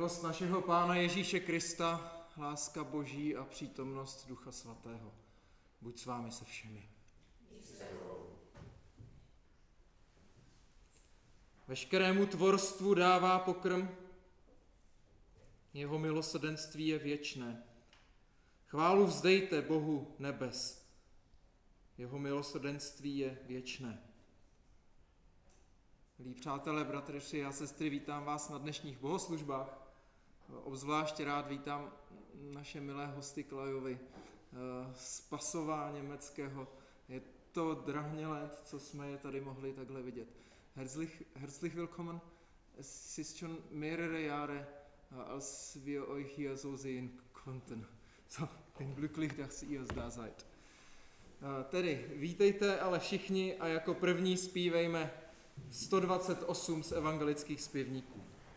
Milost našeho Pána Ježíše Krista, láska Boží a přítomnost Ducha Svatého. Buď s vámi se všemi. Veškerému tvorstvu dává pokrm, jeho milosrdenství je věčné. Chválu vzdejte Bohu nebes, jeho milosrdenství je věčné. Milí přátelé, bratři a sestry, vítám vás na dnešních bohoslužbách. Obzvláště rád vítám naše milé hosty Klajovi z Passova německého. Je to drahně let, co jsme je tady mohli takhle vidět. Herzlich willkommen. Es ist schon mehrere Jahre, als wir euch hier so sehen konnten. So, bin glücklich, dass ihr da seid. Tedy vítejte ale všichni a jako první zpívejme 128 z evangelických zpěvníků.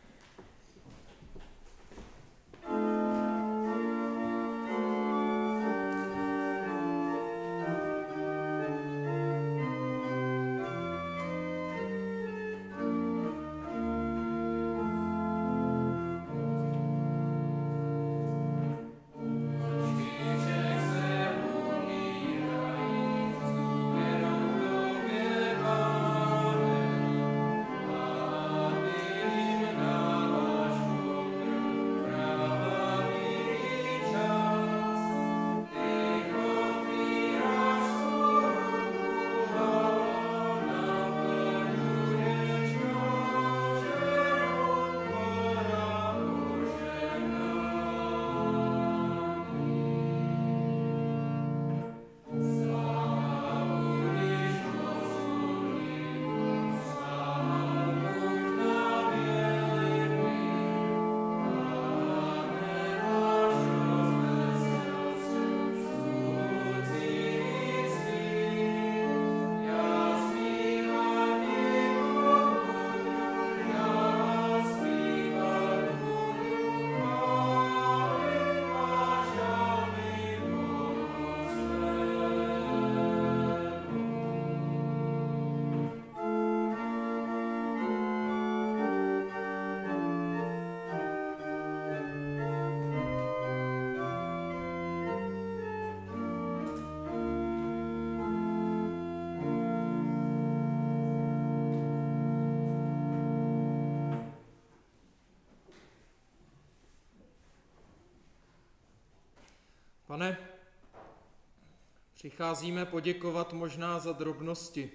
Pane, přicházíme poděkovat možná za drobnosti,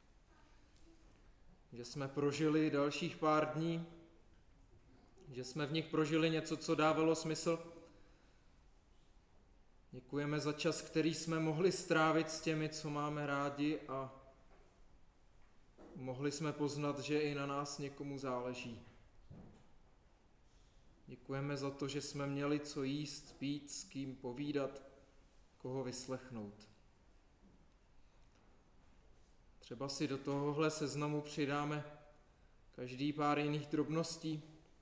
že jsme prožili dalších pár dní, že jsme v nich prožili něco, co dávalo smysl. Děkujeme za čas, který jsme mohli strávit s těmi, co máme rádi, a mohli jsme poznat, že i na nás někomu záleží. Děkujeme za to, že jsme měli co jíst, pít, s kým povídat, koho vyslechnout. Třeba si do tohohle seznamu přidáme každý pár jiných drobností,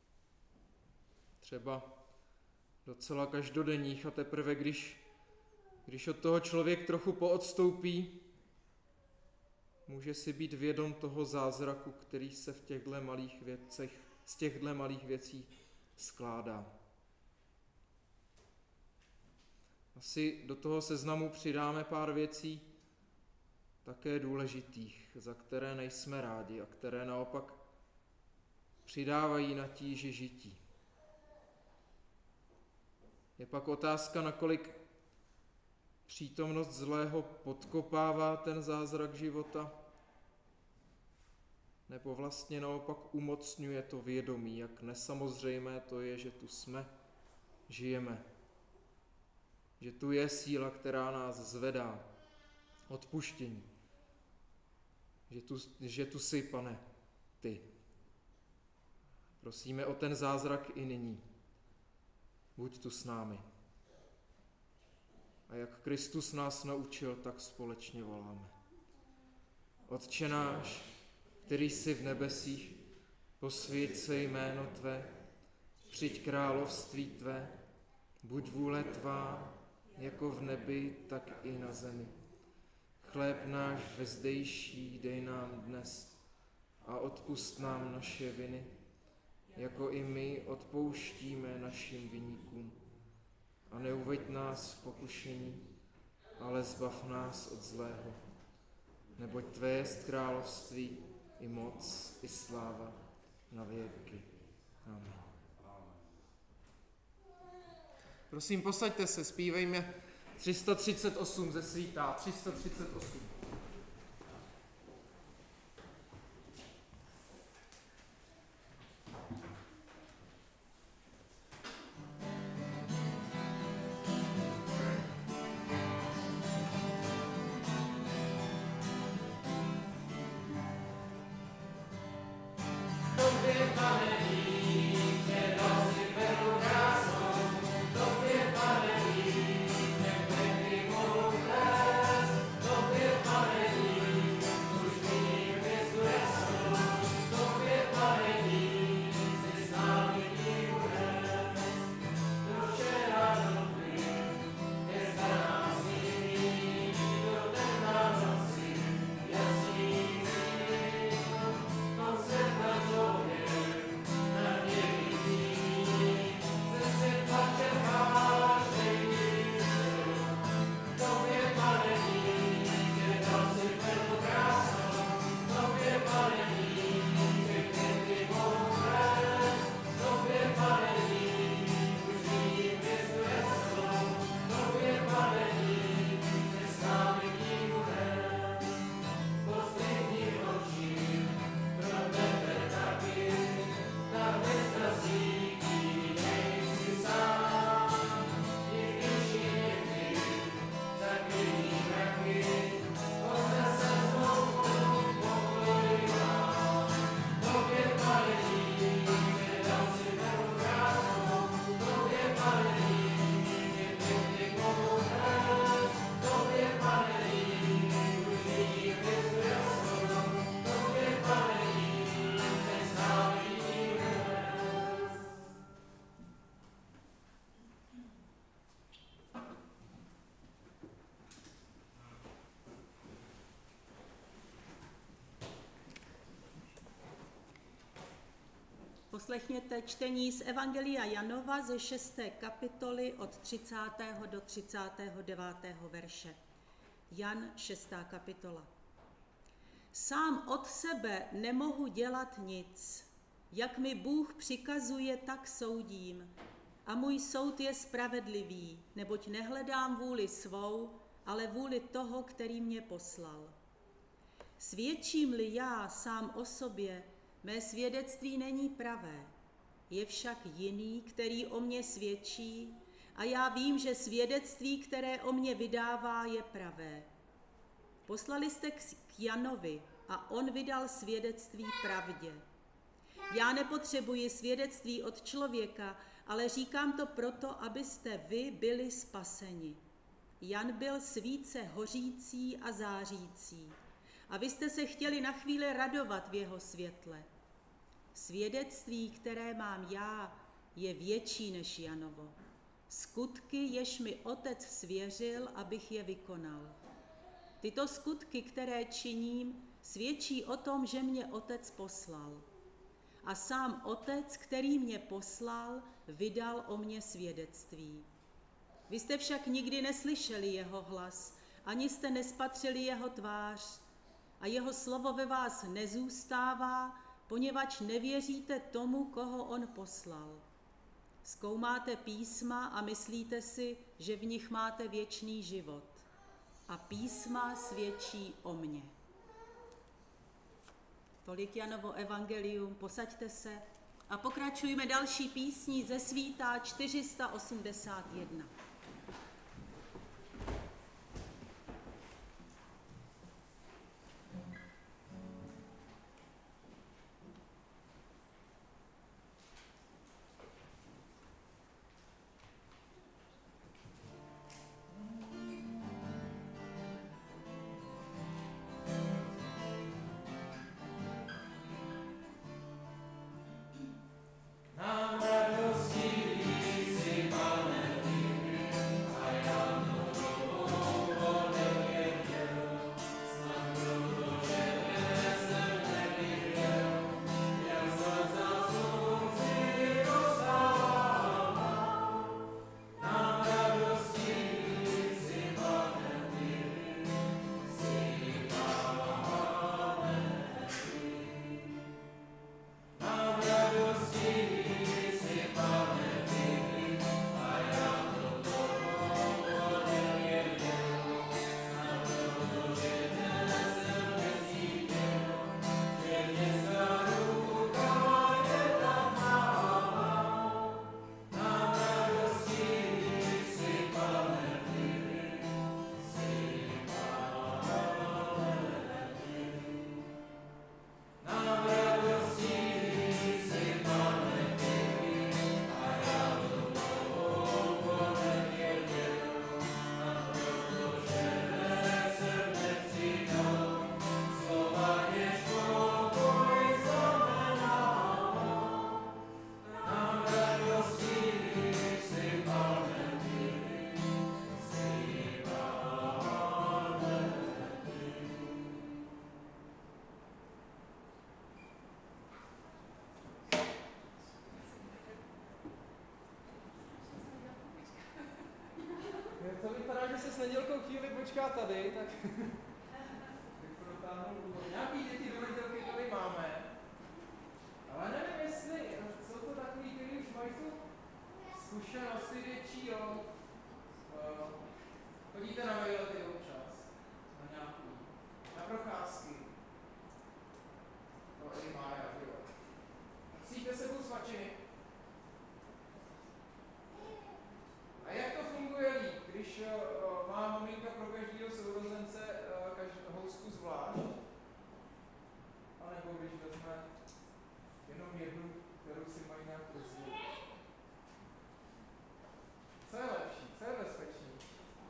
třeba docela každodenních, a teprve když od toho člověk trochu poodstoupí, může si být vědom toho zázraku, který se z těchto malých věcí skládá. Asi do toho seznamu přidáme pár věcí také důležitých, za které nejsme rádi a které naopak přidávají na tíži žití. Je pak otázka, nakolik přítomnost zlého podkopává ten zázrak života, nebo vlastně naopak umocňuje to vědomí, jak nesamozřejmé to je, že tu jsme, žijeme, že tu je síla, která nás zvedá, odpuštění, že tu jsi, Pane, ty. Prosíme o ten zázrak i nyní. Buď tu s námi. A jak Kristus nás naučil, tak společně voláme. Otče náš, který jsi v nebesích, posvěť se jméno tvé, přijď království tvé, buď vůle tvá, jako v nebi, tak i na zemi. Chléb náš vezdejší dej nám dnes a odpusť nám naše viny, jako i my odpouštíme našim viníkům. A neuveď nás v pokušení, ale zbav nás od zlého. Neboť tvé jest království, i moc, i sláva na věky. Amen. Prosím, posaďte se, zpívejme 338 ze svítá, 338. Poslechněte čtení z Evangelia Janova ze 6. kapitoly od 30. do 39. verše. Jan 6. kapitola. Sám od sebe nemohu dělat nic. Jak mi Bůh přikazuje, tak soudím. A můj soud je spravedlivý, neboť nehledám vůli svou, ale vůli toho, který mě poslal. Svědčím-li já sám o sobě, mé svědectví není pravé. Je však jiný, který o mně svědčí, a já vím, že svědectví, které o mně vydává, je pravé. Poslali jste k Janovi a on vydal svědectví pravdě. Já nepotřebuji svědectví od člověka, ale říkám to proto, abyste vy byli spaseni. Jan byl svíce hořící a zářící, a vy jste se chtěli na chvíli radovat v jeho světle. Svědectví, které mám já, je větší než Janovo. Skutky, jež mi Otec svěřil, abych je vykonal. Tyto skutky, které činím, svědčí o tom, že mě Otec poslal. A sám Otec, který mě poslal, vydal o mně svědectví. Vy jste však nikdy neslyšeli jeho hlas, ani jste nespatřili jeho tvář, a jeho slovo ve vás nezůstává, poněvadž nevěříte tomu, koho on poslal. Zkoumáte písma a myslíte si, že v nich máte věčný život. A písma svědčí o mně. Tolik Janovo evangelium, posaďte se a pokračujeme další písní ze svítá 481. Nám radosti si, Pane, to vypadá, že se s nedělkou chvíli počká tady, tak to dotáhnu. Nějaký děti do nedělky tady máme, ale nevím, jestli jsou to takový, kteří už mají tu zkušenosti větší, jo. Chodíte na výlety občas, na nějaký, na procházky. No i Mája, jo. Cítíte sebou svačiny. A jak to funguje líp, když má maminka pro každého sourozence housku zvlášť? A nebo když vezme jenom jednu, kterou si mají nějak rozdělit? Co je lepší? Co je bezpečnější?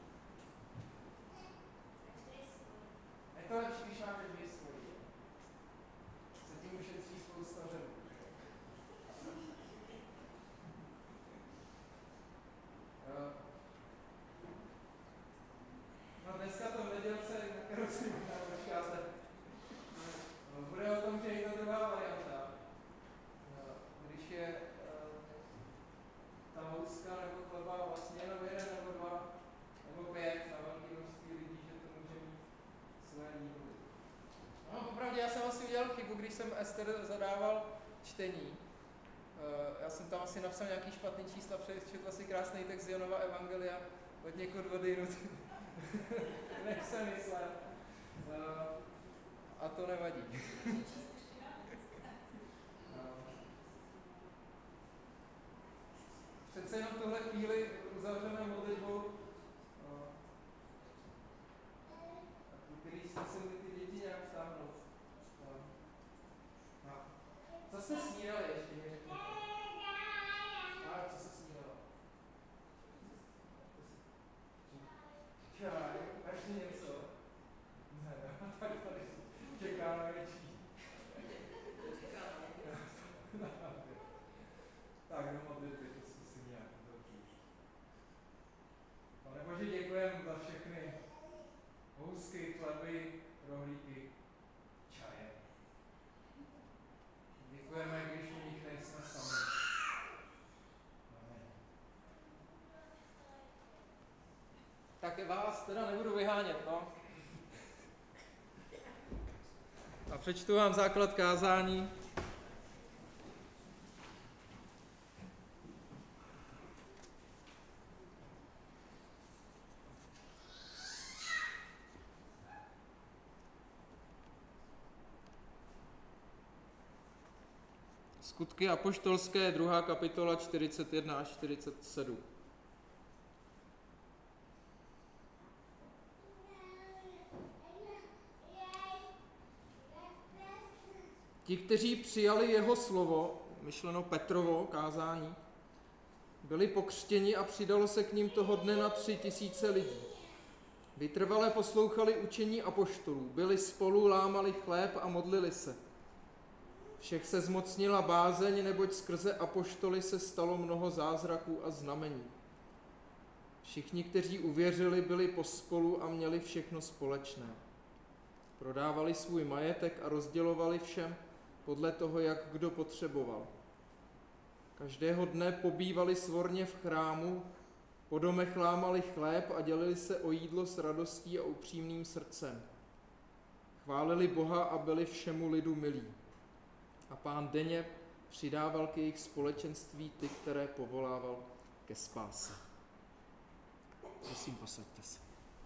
Je to lepší, když máte dvě svoji. Se tím ušetří spousta řadů. No dneska to v nedělce, na kterou si možná počkáte, bude o tom, že je to druhá varianta. Když je ta houska nebo chleba vlastně jenom jeden nebo dva, nebo pět na velké množství lidí, že to může mít své výhody. No popravdě já jsem asi udělal chybu, když jsem Ester zadával čtení. Já jsem tam asi napsal nějaký špatný čísla, přečetl si krásný text z Janova Evangelia od někud odejnut, než jsem myslel. A to nevadí. Přece jenom tuhle chvíli uzavřeme modlitbou, který si museli ty děti nějak stáhnout. Co jste snídali ještě, mi řekněte? Co jste snídala? Čaj, ještě něco? Ne, tak tady čeká na větší. Tak, do modlitby, to zkusím nějak dobře. Pane Bože, děkujeme za všechny housky, chleby, rohlíky, čaje. Děkujeme, když u nich nejsme sami. Amen. Tak vás teda nebudu vyhánět, no. A přečtu vám základ kázání. Skutky apoštolské, 2. kapitola 41 až 47. Ti, kteří přijali jeho slovo, myšleno Petrovo kázání, byli pokřtěni a přidalo se k ním toho dne na 3000 lidí. Vytrvale poslouchali učení apoštolů, byli spolu, lámali chléb a modlili se. Všech se zmocnila bázeň, neboť skrze apoštoly se stalo mnoho zázraků a znamení. Všichni, kteří uvěřili, byli pospolu a měli všechno společné. Prodávali svůj majetek a rozdělovali všem podle toho, jak kdo potřeboval. Každého dne pobývali svorně v chrámu, po domech lámali chléb a dělili se o jídlo s radostí a upřímným srdcem. Chválili Boha a byli všemu lidu milí. A Pán denně přidával k jejich společenství ty, které povolával ke spáse. Prosím, posaďte se.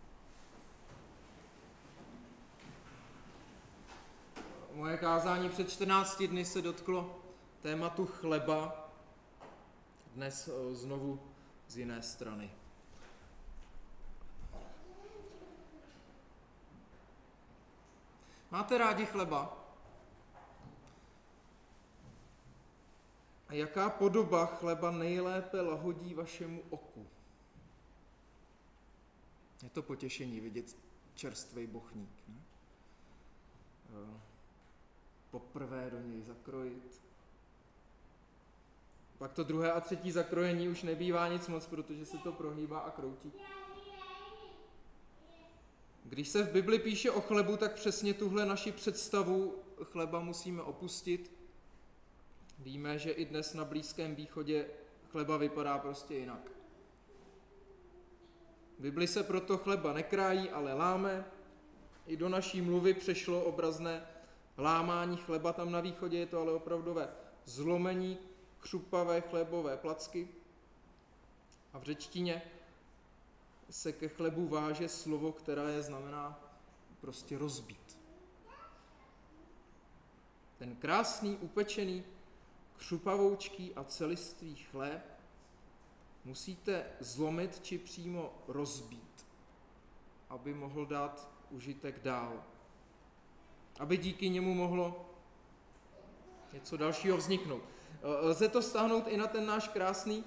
Moje kázání před 14 dny se dotklo tématu chleba, dnes znovu z jiné strany. Máte rádi chleba? A jaká podoba chleba nejlépe lahodí vašemu oku? Je to potěšení vidět čerstvý bochník, ne? Poprvé do něj zakrojit. Pak to druhé a třetí zakrojení už nebývá nic moc, protože se to prohýbá a kroutí. Když se v Bibli píše o chlebu, tak přesně tuhle naši představu chleba musíme opustit. Víme, že i dnes na Blízkém východě chleba vypadá prostě jinak. V Bibli se proto chleba nekrájí, ale láme. I do naší mluvy přešlo obrazné lámání chleba, tam na východě je to ale opravdové zlomení křupavé chlebové placky. A v řečtině se ke chlebu váže slovo, které znamená prostě rozbít. Ten krásný, upečený, křupavoučký a celistvý chléb musíte zlomit či přímo rozbít, aby mohl dát užitek dál. Aby díky němu mohlo něco dalšího vzniknout. Lze to stáhnout i na ten náš krásný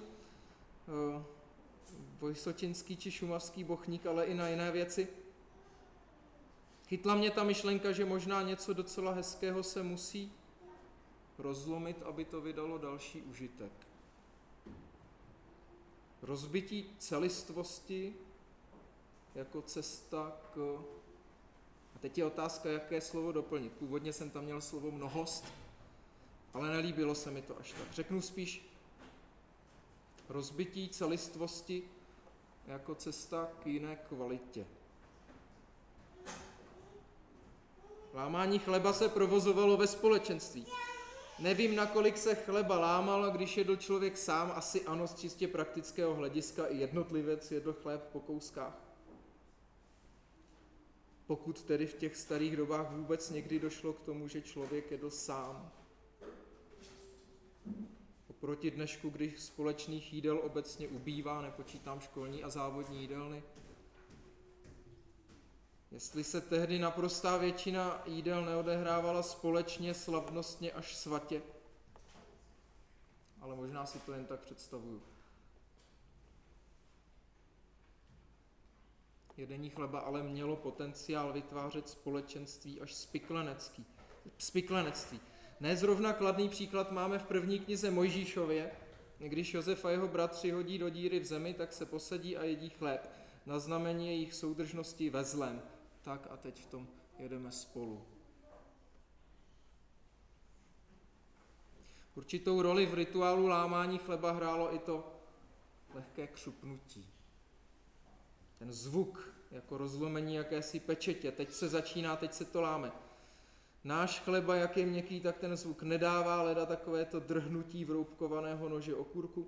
vysočinský či šumavský bochník, ale i na jiné věci. Chytla mě ta myšlenka, že možná něco docela hezkého se musí rozlomit, aby to vydalo další užitek. Rozbití celistvosti jako cesta k... A teď je otázka, jaké slovo doplnit. Původně jsem tam měl slovo mnohost, ale nelíbilo se mi to až tak. Řeknu spíš rozbití celistvosti jako cesta k jiné kvalitě. Lámání chleba se provozovalo ve společenství. Nevím, nakolik se chleba lámal, a když jedl člověk sám, asi ano, z čistě praktického hlediska i jednotlivec jedl chléb po kouskách. Pokud tedy v těch starých dobách vůbec někdy došlo k tomu, že člověk jedl sám. Oproti dnešku, když společných jídel obecně ubývá, nepočítám školní a závodní jídelny. Jestli se tehdy naprostá většina jídel neodehrávala společně, slavnostně až svatě, ale možná si to jen tak představuju. Jedení chleba ale mělo potenciál vytvářet společenství až spiklenectví. Ne zrovna kladný příklad máme v první knize Mojžíšově. Když Josef a jeho bratři hodí do díry v zemi, tak se posadí a jedí chléb na znamení jejich soudržnosti ve zlém. Tak a teď v tom jedeme spolu. Určitou roli v rituálu lámání chleba hrálo i to lehké křupnutí. Ten zvuk, jako rozlomení jakési pečetě. Teď se začíná, teď se to láme. Náš chleba, jak je měkký, tak ten zvuk nedává, leda takové to drhnutí vroubkovaného nože okurku.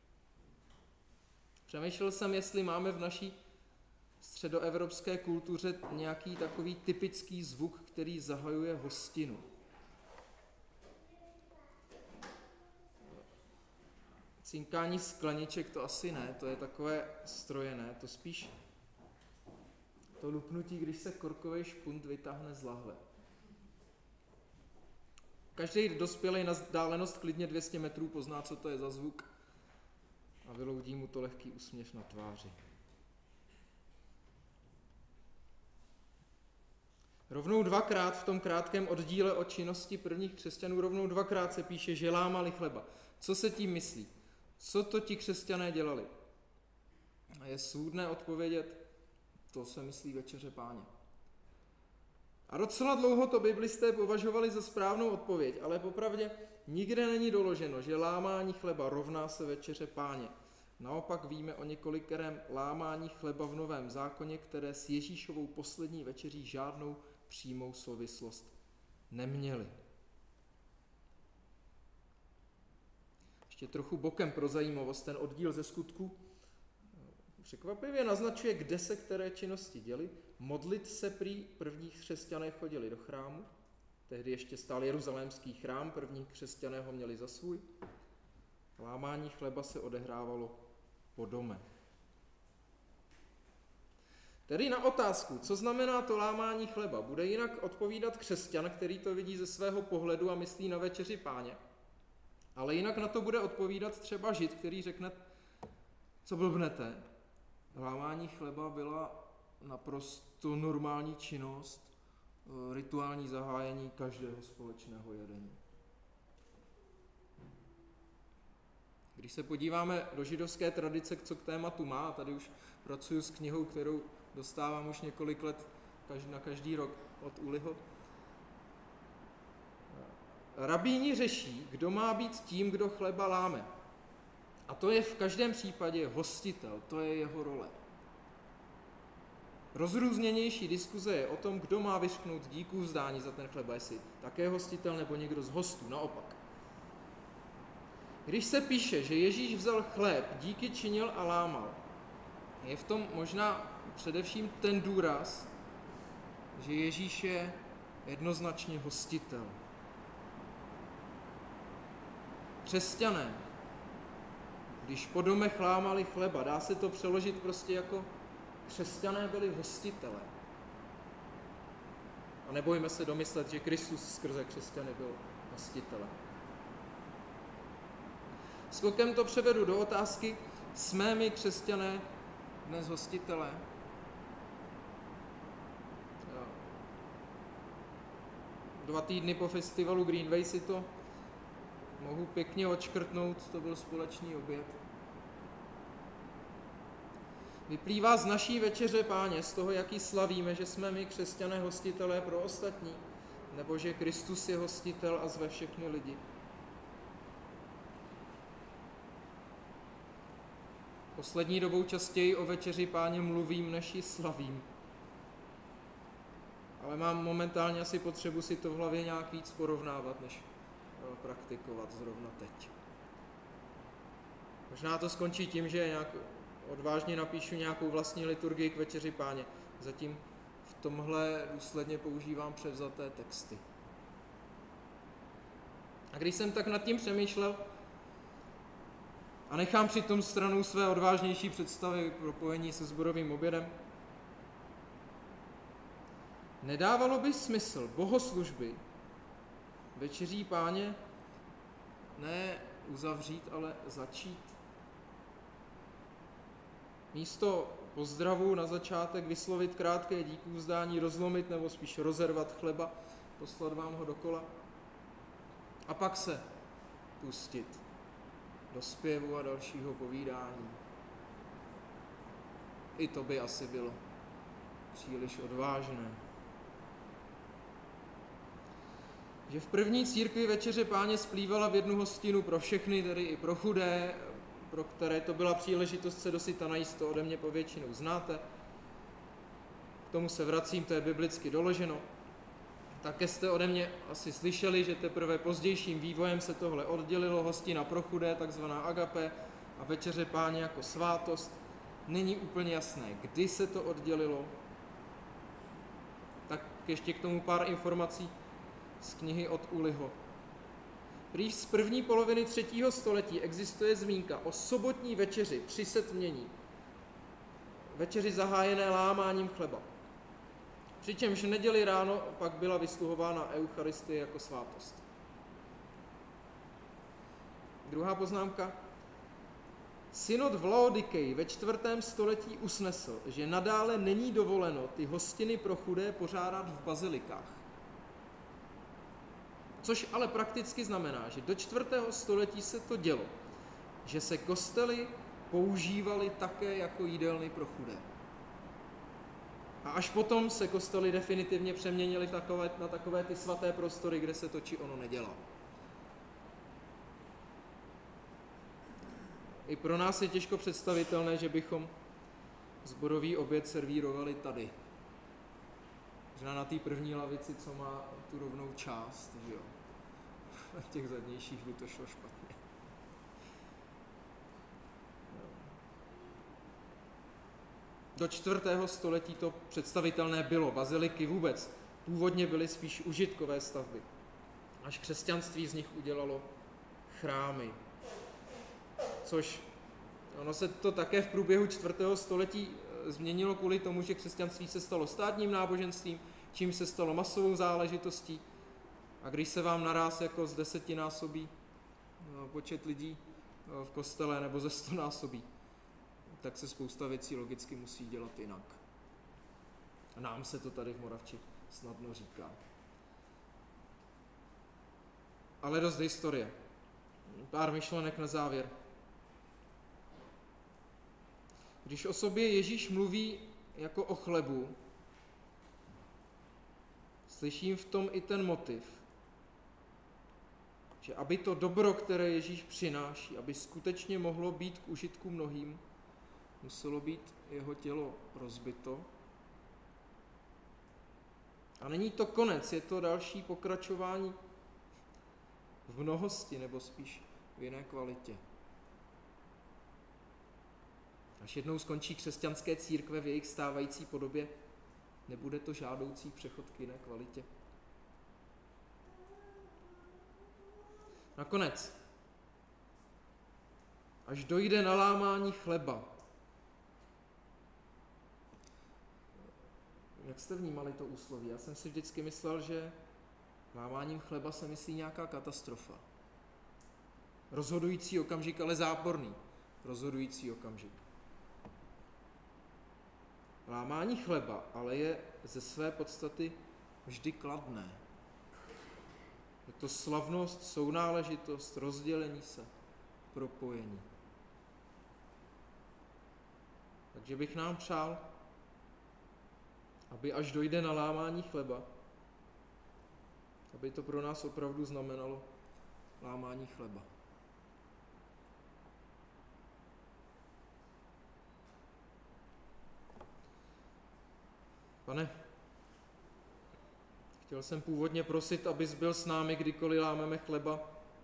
Přemýšlel jsem, jestli máme v naší středoevropské kultuře nějaký takový typický zvuk, který zahajuje hostinu. Cinkání skleniček to asi ne, to je takové strojené, to spíš to lupnutí, když se korkový špunt vytáhne z lahve. Každý dospělý na vzdálenost klidně 200 metrů pozná, co to je za zvuk a vyloudí mu to lehký úsměv na tváři. Rovnou dvakrát v tom krátkém oddíle o činnosti prvních křesťanů rovnou dvakrát se píše, že lámali chleba. Co se tím myslí? Co to ti křesťané dělali? A je svůdné odpovědět, to se myslí večeře Páně. A docela dlouho to biblisté považovali za správnou odpověď, ale popravdě nikde není doloženo, že lámání chleba rovná se večeře Páně. Naopak víme o několikerém lámání chleba v Novém zákoně, které s Ježíšovou poslední večeří žádnou přímou souvislost neměly. Ještě trochu bokem pro zajímavost, ten oddíl ze Skutků překvapivě naznačuje, kde se které činnosti děly. Modlit se prý první křesťané chodili do chrámu, tehdy ještě stál jeruzalémský chrám, první křesťané ho měli za svůj. Lámání chleba se odehrávalo po domech. Tedy na otázku, co znamená to lámání chleba, bude jinak odpovídat křesťan, který to vidí ze svého pohledu a myslí na večeři Páně. Ale jinak na to bude odpovídat třeba Žid, který řekne, co blbnete. Lámání chleba byla naprosto normální činnost, rituální zahájení každého společného jedení. Když se podíváme do židovské tradice, co k tématu má, tady už pracuji s knihou, kterou dostávám už několik let na každý rok od Uliho. Rabíni řeší, kdo má být tím, kdo chleba láme. A to je v každém případě hostitel, to je jeho role. Rozrůzněnější diskuze je o tom, kdo má vyřknout díku vzdání za ten chleba, jestli také hostitel nebo někdo z hostů, naopak. Když se píše, že Ježíš vzal chléb, díky činil a lámal, je v tom možná především ten důraz, že Ježíš je jednoznačně hostitel. Křesťané, když po domech lámali chleba, dá se to přeložit prostě jako křesťané byli hostitelé. A nebojme se domyslet, že Kristus skrze křesťany byl hostitelem. Skokem to převedu do otázky, jsme my křesťané dnes hostitelé? 2 týdny po festivalu Greenway si to mohu pěkně odškrtnout, to byl společný oběd. Vyplývá z naší večeře, Páně, z toho, jaký slavíme, že jsme my křesťané hostitelé pro ostatní, nebo že Kristus je hostitel a zve všechny lidi. Poslední dobou častěji o večeři Páně mluvím, než ji slavím. Ale mám momentálně asi potřebu si to v hlavě nějak víc porovnávat, než praktikovat zrovna teď. Možná to skončí tím, že nějak odvážně napíšu nějakou vlastní liturgii k večeři Páně. Zatím v tomhle důsledně používám převzaté texty. A když jsem tak nad tím přemýšlel a nechám přitom stranou své odvážnější představy propojení se sborovým obědem, nedávalo by smysl bohoslužby večeří Páně ne uzavřít, ale začít? Místo pozdravu na začátek vyslovit krátké díkuvzdání, rozlomit nebo spíš rozervat chleba, poslat vám ho dokola a pak se pustit do zpěvu a dalšího povídání. I to by asi bylo příliš odvážné. Že v první církvi večeře Páně splývala v jednu hostinu pro všechny, tedy i pro chudé, pro které to byla příležitost se dosyta najíst, to ode mě povětšinou znáte. K tomu se vracím, to je biblicky doloženo. Také jste ode mě asi slyšeli, že teprve pozdějším vývojem se tohle oddělilo, hostina pro chudé, takzvaná agape, a večeře Páně jako svátost. Není úplně jasné, kdy se to oddělilo. Tak ještě k tomu pár informací z knihy od Uliho. Prý z první poloviny 3. století existuje zmínka o sobotní večeři při setmění. Večeři zahájené lámáním chleba. Přičemž neděli ráno pak byla vysluhována Eucharistie jako svátost. Druhá poznámka. Synod v Laodikeji ve 4. století usnesl, že nadále není dovoleno ty hostiny pro chudé pořádat v bazilikách. Což ale prakticky znamená, že do 4. století se to dělo, že se kostely používaly také jako jídelny pro chudé. A až potom se kostely definitivně přeměnily na takové ty svaté prostory, kde se to či ono nedělá. I pro nás je těžko představitelné, že bychom sborový oběd servírovali tady. Možná na té první lavici, co má tu rovnou část, že jo. Na těch zadnějších by to šlo špatně. Do 4. století to představitelné bylo. Baziliky vůbec původně byly spíš užitkové stavby. Až křesťanství z nich udělalo chrámy. Což ono se to také v průběhu 4. století změnilo kvůli tomu, že křesťanství se stalo státním náboženstvím, čím se stalo masovou záležitostí. A když se vám naráz jako z 10násobí počet lidí v kostele nebo ze 100násobí, tak se spousta věcí logicky musí dělat jinak. A nám se to tady v Moravči snadno říká. Ale dost historie. Pár myšlenek na závěr. Když o sobě Ježíš mluví jako o chlebu, slyším v tom i ten motiv, že aby to dobro, které Ježíš přináší, aby skutečně mohlo být k užitku mnohým, muselo být jeho tělo rozbito A není to konec, je to další pokračování v mnohosti, nebo spíš v jiné kvalitě. Až jednou skončí křesťanské církve v jejich stávající podobě, nebude to žádoucí přechod k jiné kvalitě. Nakonec, až dojde na lámání chleba. Jak jste vnímali to úsloví? Já jsem si vždycky myslel, že lámáním chleba se myslí nějaká katastrofa. Rozhodující okamžik, ale záporný rozhodující okamžik. Lámání chleba ale je ze své podstaty vždy kladné. Je to slavnost, sounáležitost, rozdělení se, propojení. Takže bych nám přál, aby až dojde na lámání chleba, aby to pro nás opravdu znamenalo lámání chleba. Pane, chtěl jsem původně prosit, abys byl s námi, kdykoliv lámeme chleba,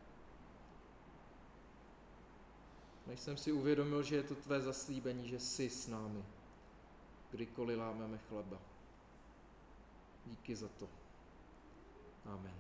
než jsem si uvědomil, že je to tvé zaslíbení, že jsi s námi, kdykoliv lámeme chleba. Díky za to. Amen.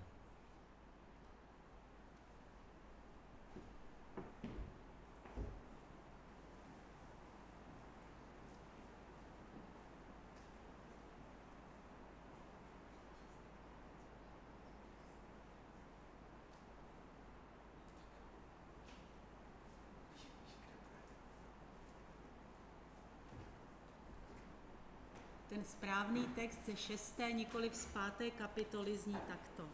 Ten správný text ze 6., nikoliv z 5. kapitoly zní takto.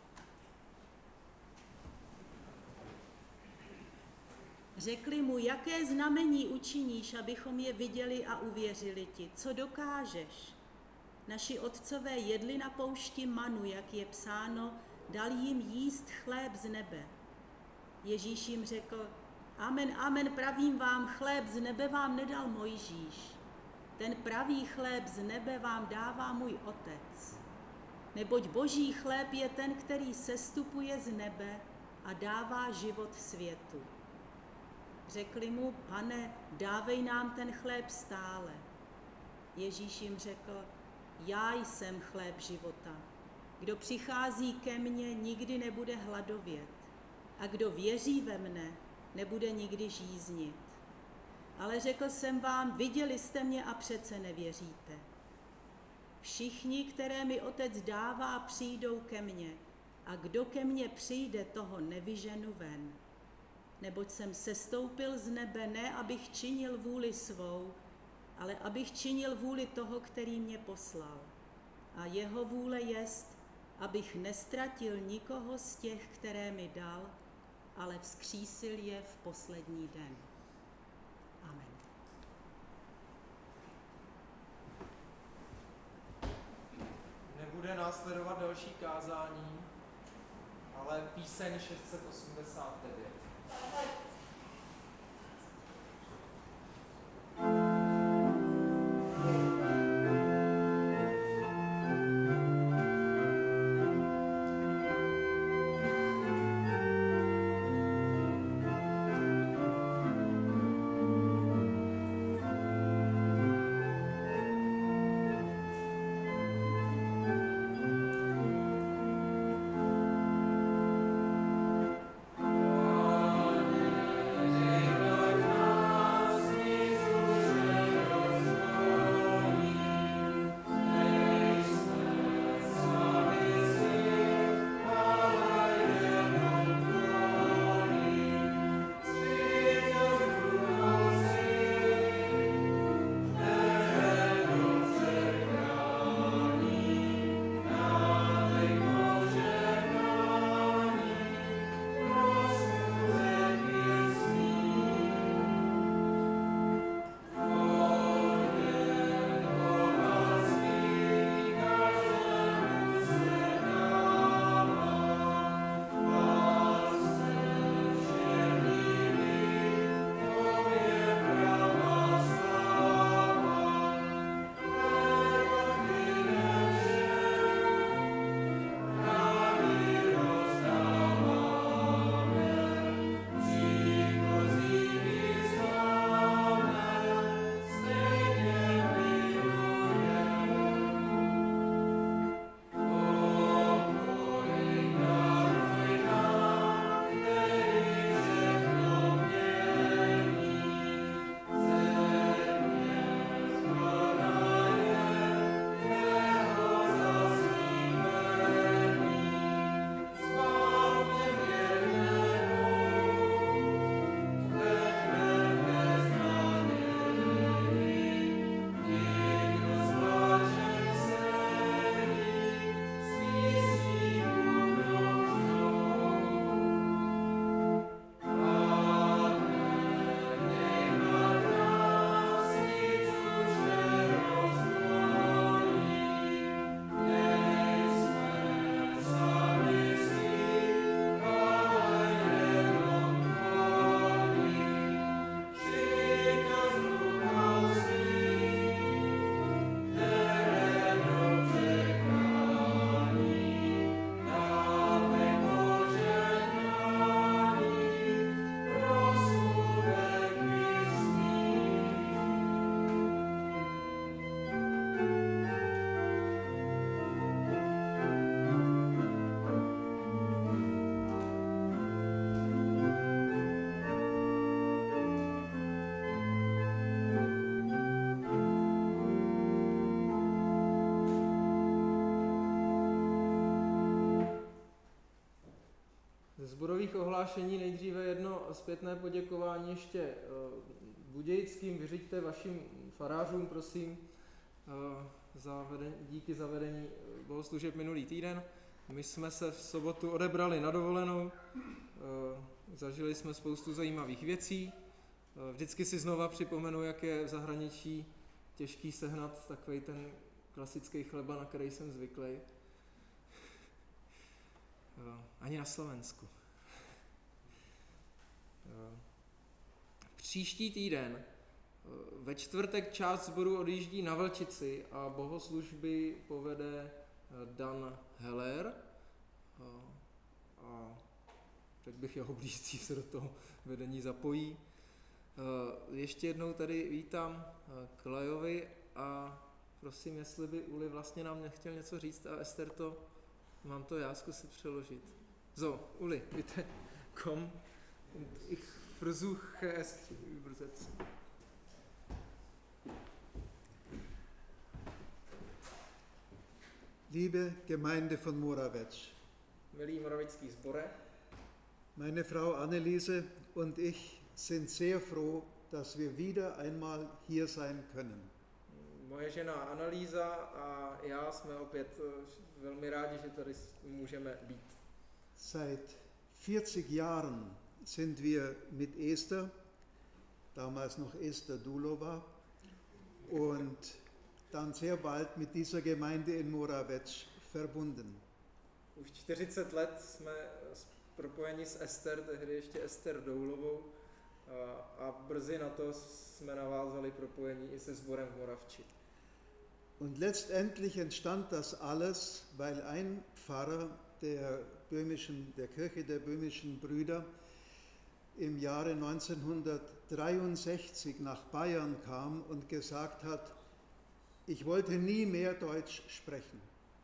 Řekli mu, jaké znamení učiníš, abychom je viděli a uvěřili ti. Co dokážeš? Naši otcové jedli na poušti manu, jak je psáno, dal jim jíst chléb z nebe. Ježíš jim řekl, amen, amen, pravím vám, chléb z nebe vám nedal Mojžíš. Ten pravý chléb z nebe vám dává můj Otec. Neboť boží chléb je ten, který sestupuje z nebe a dává život světu. Řekli mu, Pane, dávej nám ten chléb stále. Ježíš jim řekl, já jsem chléb života. Kdo přichází ke mně, nikdy nebude hladovět. A kdo věří ve mne, nebude nikdy žíznit. Ale řekl jsem vám, viděli jste mě a přece nevěříte. Všichni, které mi Otec dává, přijdou ke mně. A kdo ke mně přijde, toho nevyženu ven. Neboť jsem sestoupil z nebe, ne abych činil vůli svou, ale abych činil vůli toho, který mě poslal. A jeho vůle jest, abych nestratil nikoho z těch, které mi dal, ale vzkřísil je v poslední den. Amen. Nebude následovat další kázání, ale píseň 689. Amen. sborových ohlášení nejdříve jedno zpětné poděkování ještě budějickým. Vyřiďte vašim farářům, prosím, díky za vedení bohoslužeb minulý týden. My jsme se v sobotu odebrali na dovolenou, zažili jsme spoustu zajímavých věcí. Vždycky si znova připomenu, jak je v zahraničí těžký sehnat takový ten klasický chleba, na který jsem zvyklý. Ani na Slovensku. Příští týden ve čtvrtek část sboru odjíždí na Vlčici a bohoslužby povede Dan Heller. A řekl bych, jeho blízcí se do toho vedení zapojí. Ještě jednou tady vítám Klajovi a prosím, jestli by Uli vlastně nám nechtěl něco říct a Ester mám to já zkusit přeložit. So, Uli, bitte komm und ich versuche es zu übersetzen. Liebe Gemeinde von Moravetsch, Milý moravický sbore, meine Frau Anneliese und ich sind sehr froh, dass wir wieder einmal hier sein können. Moje žena Annalíza a já jsme opět velmi rádi, že tady můžeme být. Seit 40 Jahren sind wir mit Esther, damals noch Esther Dulova, und dann sehr bald mit dieser Gemeinde in Moravetsch verbunden. Už 40 let jsme propojeni s Ester, tehdy ještě Ester Doulovou, a brzy na to jsme navázali propojení i se sborem v Moravči. Und letztendlich entstand das alles, weil ein Pfarrer der Kirche der böhmischen Brüder im Jahre 1963 nach Bayern kam und gesagt hat, ich wollte nie mehr Deutsch sprechen.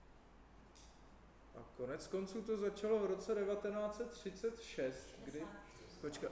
A konec konců to začalo v roce 1936, kdy... Počkat,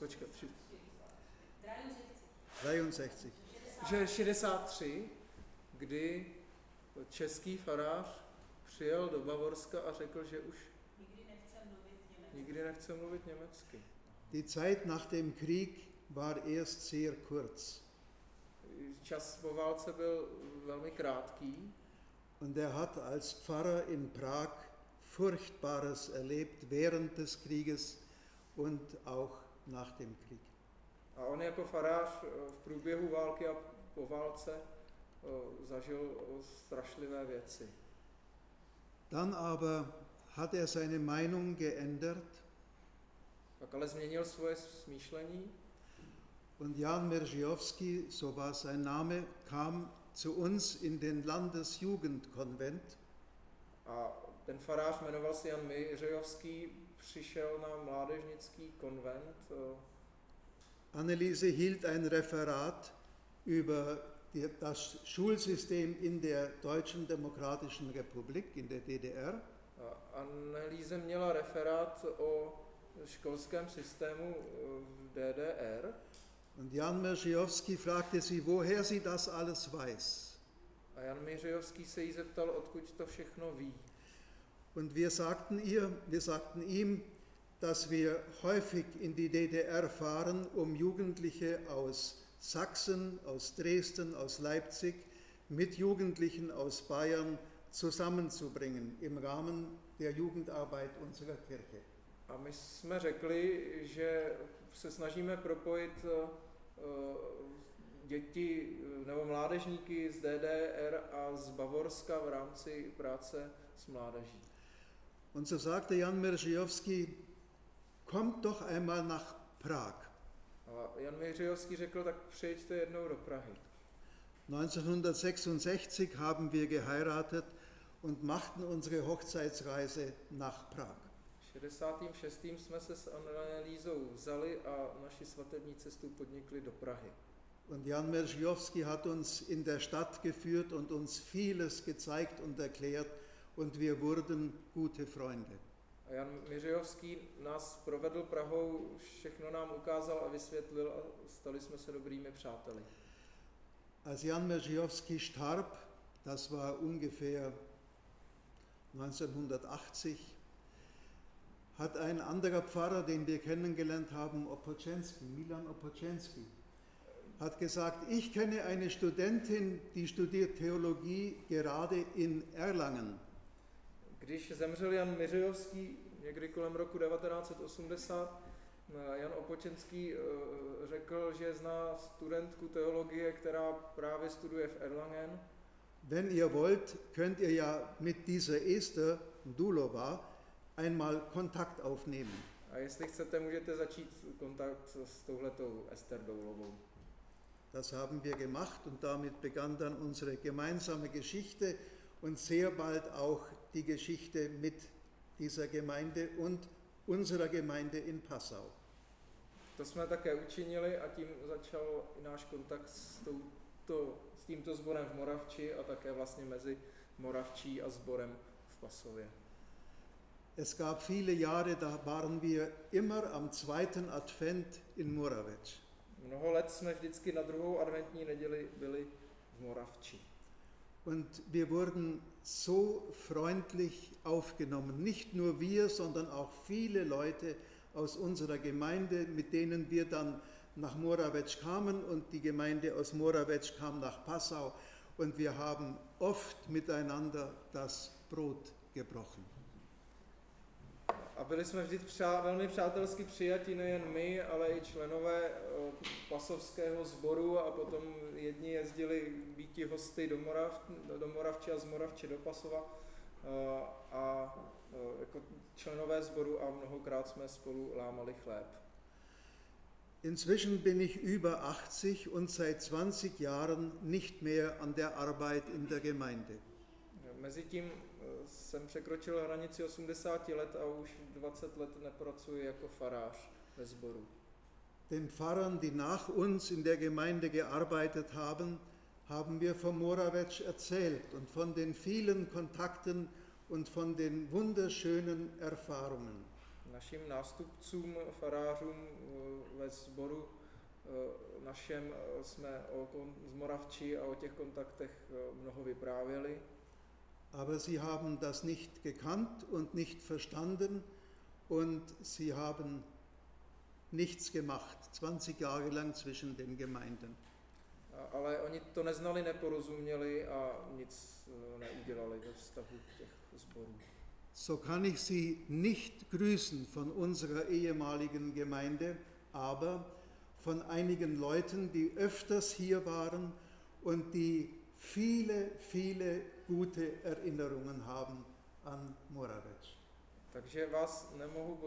63, kdy český farář přijel do Bavorska a řekl, že už nikdy nechce mluvit německy. Die Zeit nach dem Krieg war erst sehr kurz. Čas po válce byl velmi krátký. Und er hat als Pfarrer in Prag Furchtbares erlebt während des Krieges und auch nach dem Krieg. A on jako farář v průběhu války a po válce zažil strašlivé věci. Dann aber hat er seine Meinung geändert. Pak ale změnil svoje smýšlení. Und Jan Meržijovský, so war sein Name, kam zu uns in den Landesjugendkonvent. A ten farář jmenoval se Jan Meržijovský, přišel na mládežnický konvent. Anneliese hielt ein Referat über das Schulsystem in der Deutschen Demokratischen Republik, in der DDR. Anneliese měla referát o školském systému v DDR. Und Jan Meržijovský fragte sie, woher sie das alles weiß. A Jan Meržijovský se jí zeptal, odkud to všechno ví. Und wir sagten ihm, dass wir häufig in die DDR fahren, um Jugendliche aus Sachsen, aus Dresden, aus Leipzig mit Jugendlichen aus Bayern zusammenzubringen im Rahmen der Jugendarbeit unserer Kirche. A my jsme řekli, že se snažíme propojit děti nebo mládežníky z DDR a z Bavorska v rámci práce s mládeží. Und so sagte Jan Meržijovský, kommt doch einmal nach Prag. A Jan Meržijovský řekl, tak přijeďte jednou do Prahy. 1966 haben wir geheiratet und machten unsere Hochzeitsreise nach Prag. V 66. jsme se s Annelízou vzali a naši svatební cestu podnikli do Prahy. Und Jan Meržijovský hat uns in der Stadt geführt und uns vieles gezeigt und erklärt und wir wurden gute Freunde. A Jan Meržijovský nás provedl Prahou, všechno nám ukázal a vysvětlil a stali jsme se dobrými přáteli. Als Jan Meržijovský starb, das war ungefähr 1980, hat ein anderer Pfarrer, den wir kennengelernt haben, Opoczynski, Milan Opoczynski, hat gesagt, ich kenne eine Studentin, die studiert Theologie gerade in Erlangen. Když zemřel Jan Miřejovský někdy kolem roku 1980, Jan Opočenský řekl, že zná studentku teologie, která právě studuje v Erlangen. Wenn ihr wollt, könnt ihr ja mit dieser Esther Dulova einmal Kontakt aufnehmen. A jestli chcete, můžete začít kontakt s touhletou Ester Doulovou. Das haben wir gemacht und damit begann dann unsere gemeinsame Geschichte und sehr bald auch die Geschichte mit dieser Gemeinde und unserer Gemeinde in Passau. To jsme také učinili a tím začal i náš kontakt s tímto sborem v Moravči a také vlastně mezi Moravčí a sborem v Passově. Es gab viele Jahre, da waren wir immer am zweiten Advent in Moravec. Mnoho let jsme vždycky na druhou adventní neděli byli v Moravči. Und wir wurden so freundlich aufgenommen. Nicht nur wir, sondern auch viele Leute aus unserer Gemeinde, mit denen wir dann nach Moravec kamen und die Gemeinde aus Moravec kam nach Passau und wir haben oft miteinander das Brot gebrochen. A byli jsme vždy velmi přátelsky přijati, nejen my, ale i členové pasovského sboru a potom jedni jezdili býti hosty do Moravče a z Moravče do Pasova a jako členové sboru a mnohokrát jsme spolu lámali chléb. Inzwischen bin ich über 80 und seit 20 Jahren nicht mehr an der Arbeit in der Gemeinde. Mezitím jsem překročil hranici 80 let a už 20 let nepracuji jako farář ve sboru. Den Pfarrern, die nach uns in der Gemeinde gearbeitet haben, haben wir von Moravec erzählt und von den vielen Kontakten und von den wunderschönen Erfahrungen. Našim nástupcům, farářům ve sboru našem jsme z Moravči a o těch kontaktech mnoho vyprávěli. Aber sie haben das nicht gekannt und nicht verstanden und sie haben nichts gemacht, 20 Jahre lang zwischen den Gemeinden. Ale oni to neznali, neporozuměli a nic neudělali ve vztahu těch sborů. So kann ich Sie nicht grüßen von unserer ehemaligen Gemeinde, aber von einigen Leuten, die öfters hier waren und die viele, viele gute Erinnerungen haben an Moravec. Takže vás nemohu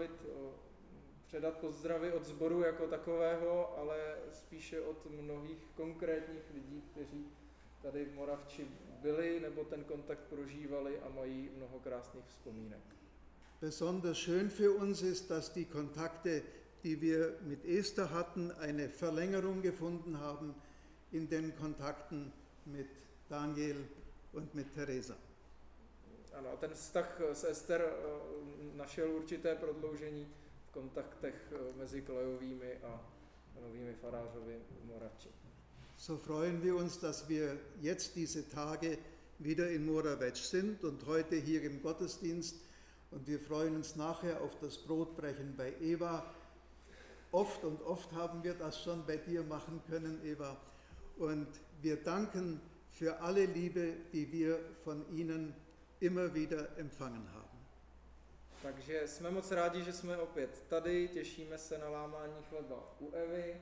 předat pozdravy od sboru jako takového, ale spíše od mnohých konkrétních lidí, kteří tady v Moravči byli nebo ten kontakt prožívali a mají mnoho krásných vzpomínek. Besonders schön für uns ist, dass die Kontakte, die wir mit Esther hatten, eine Verlängerung gefunden haben in den Kontakten mit Daniel und mit Teresa. Ano, ten vztah s Ester našel určité prodloužení v kontaktech mezi Klajovými a novými farářovi v Moravči. So freuen wir uns, dass wir jetzt diese Tage wieder in Moravec sind und heute hier im Gottesdienst. Und wir freuen uns nachher auf das Brotbrechen bei Eva. Oft und oft haben wir das schon bei dir machen können, Eva. Und wir danken für alle Liebe, die wir von ihnen immer wieder empfangen haben. Takže jsme moc rádi, že jsme opět tady, těšíme se na lámání chleba u Evy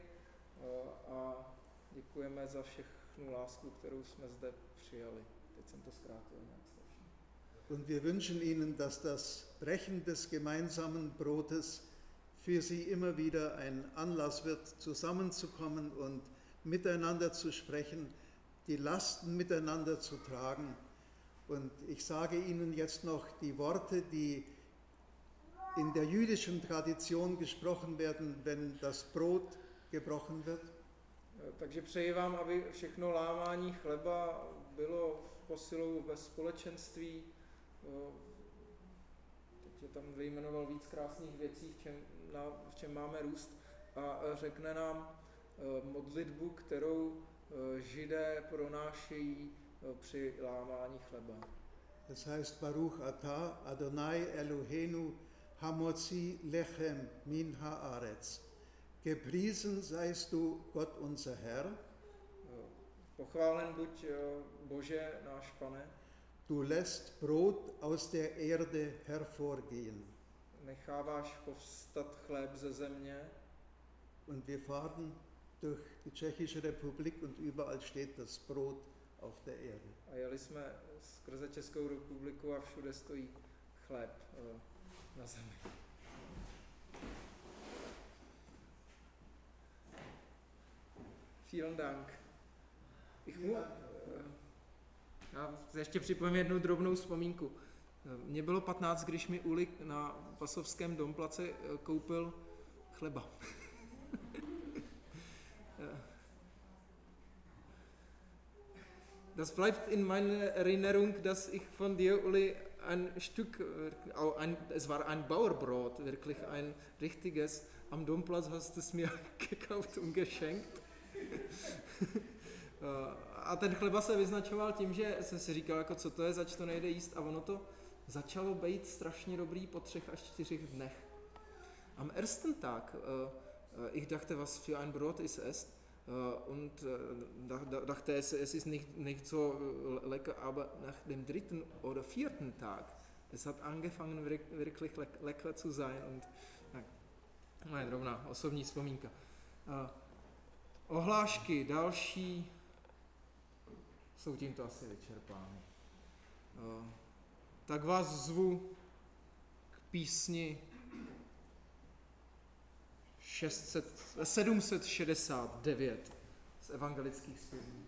a děkujeme za všechnu lásku, kterou jsme zde přijali. Teď jsem to zkrátil nějak strašně. Und wir wünschen Ihnen, dass das Brechen des gemeinsamen Brotes für Sie immer wieder ein Anlass wird, zusammenzukommen und miteinander zu sprechen, die Lasten miteinander zu tragen. Und ich sage Ihnen jetzt noch die Worte, die in der jüdischen Tradition gesprochen werden, wenn das Brot gebrochen wird. Takže přeji vám, aby všechno lámání chleba bylo posilou ve společenství. Teď je tam vyjmenoval víc krásných věcí, v čem máme růst. A řekne nám modlitbu, kterou Židé pronášejí při lámání chleba. Das heißt Baruch Atah Adonai Eloheinu Hamotzi lechem min haaretz. Gepriesen seist du, Gott unser Herr. Pochválen buď Bože, náš Pane. Du lässt Brot aus der Erde hervorgehen. Necháváš povstat chléb ze země. Und wir fahren durch die Tschechische Republik und überall steht das Brot auf der Erde. A jeli jsme skrze Českou republiku a všude stojí chléb na zemi. Vielen Dank. Já ještě připojím jednu drobnou vzpomínku. Mně bylo 15, když mi Ulik na Pasovském Domplace koupil chleba. Das bleibt in meiner Erinnerung, dass ich von dir, Uli, ein Stück, es war ein Bauerbrot, wirklich ein richtiges, am Domplatz hast du es mir gekauft und geschenkt. A ten chleba se vyznačoval tím, že jsem si říkal, jako co to je, zač to nejde jíst, a ono to začalo být strašně dobrý po 3 až 4 dnech. Am ersten Tag, ich dachte, was für ein Brot ist es, und dachte, es ist nicht so lecker, aber nach dem 3. oder 4. Tag, es hat angefangen wirklich lecker zu sein. Und moje drobná osobní vzpomínka. Ohlášky další jsou tímto asi vyčerpány. Tak vás zvu k písni 769 z evangelických zpěvů.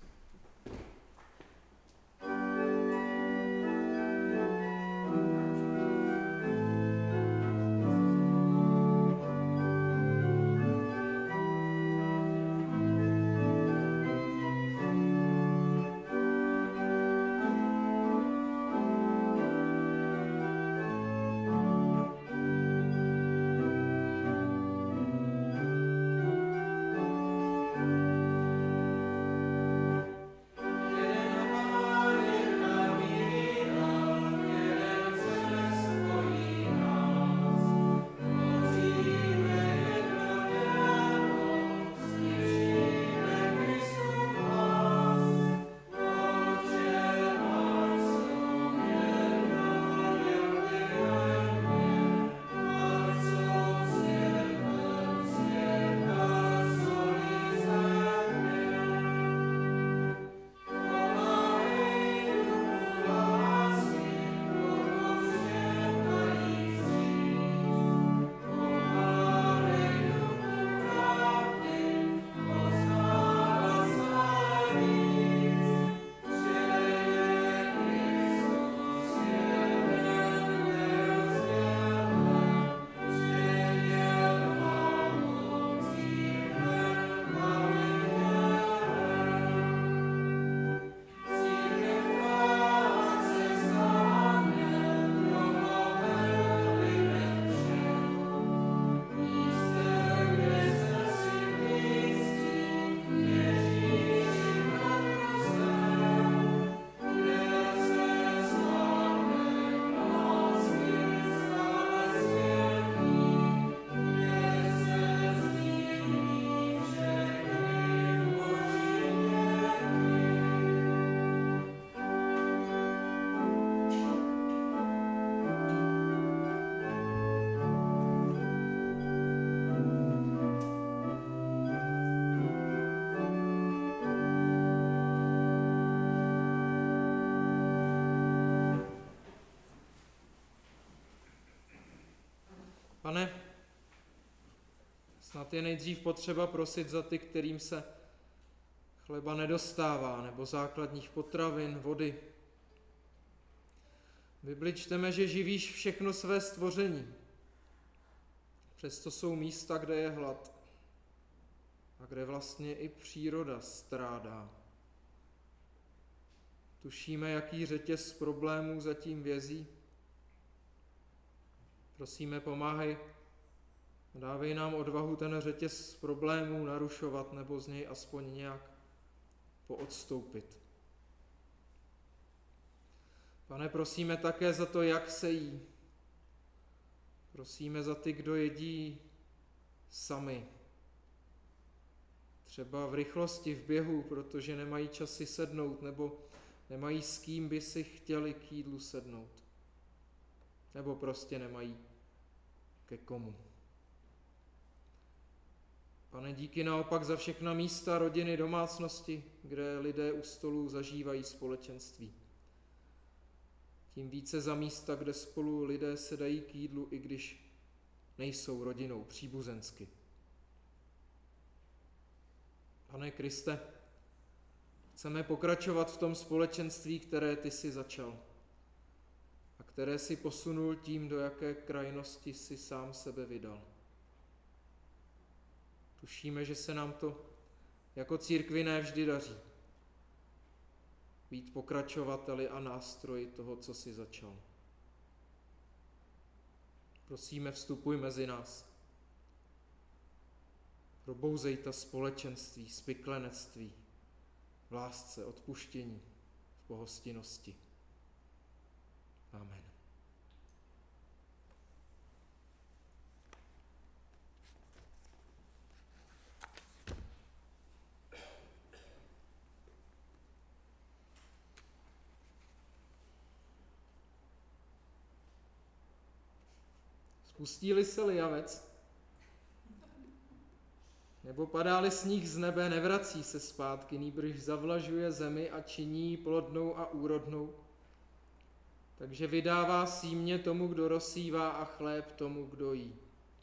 Pane, snad je nejdřív potřeba prosit za ty, kterým se chleba nedostává, nebo základních potravin, vody. V Bibli čteme, že živíš všechno své stvoření. Přesto jsou místa, kde je hlad a kde vlastně i příroda strádá. Tušíme, jaký řetěz problémů zatím vězí. Prosíme, pomáhej a dávej nám odvahu ten řetěz problémů narušovat nebo z něj aspoň nějak poodstoupit. Pane, prosíme také za to, jak se jí. Prosíme za ty, kdo jedí sami. Třeba v rychlosti, v běhu, protože nemají čas si sednout, nebo nemají s kým by si chtěli k jídlu sednout. Nebo prostě nemají ke komu. Pane, díky naopak za všechna místa, rodiny, domácnosti, kde lidé u stolu zažívají společenství. Tím více za místa, kde spolu lidé sedají k jídlu, i když nejsou rodinou, příbuzensky. Pane Kriste, chceme pokračovat v tom společenství, které ty jsi začal a které si posunul tím, do jaké krajnosti si sám sebe vydal. Tušíme, že se nám to jako církvi ne vždy daří. Být pokračovateli a nástroji toho, co jsi začal. Prosíme, vstupuj mezi nás. Probouzej ta společenství, spiklenectví, v lásce, odpuštění, v pohostinnosti. Amen. Spustí-li se lijavec, nebo padá-li sníh z nebe, nevrací se zpátky, nýbrž zavlažuje zemi a činí ji plodnou a úrodnou. Takže vydává símě tomu, kdo rozsívá, a chléb tomu, kdo jí.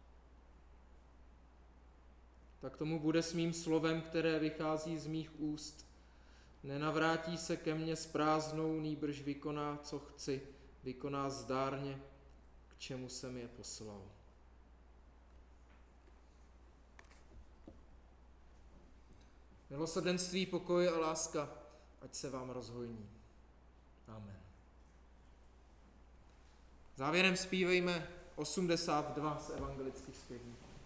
Tak tomu bude s mým slovem, které vychází z mých úst. Nenavrátí se ke mně s prázdnou, nýbrž vykoná, co chci, vykoná zdárně, k čemu jsem je poslal. Milosrdenství, pokoj a láska, ať se vám rozhojní. Amen. Závěrem zpívejme 82 z evangelických zpěvů.